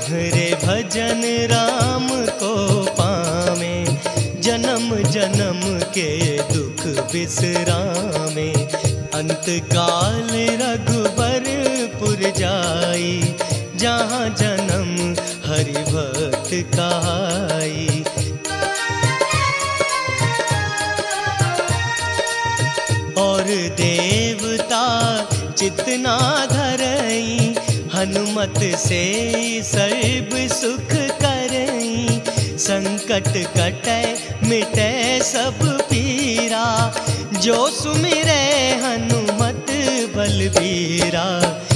तुम्हारे भजन राम को पावे, जन्म जन्म के दुख बिसरावे। अंत काल रघुबरपुर जाई, जहाँ जन्म हरि भक्त कहाई। और देवता चितना धरई, हनुमत से सर्व सुख करई। संकट कटै मिटै सब पीरा, जो सुमिरै हनुमत बलबीरा।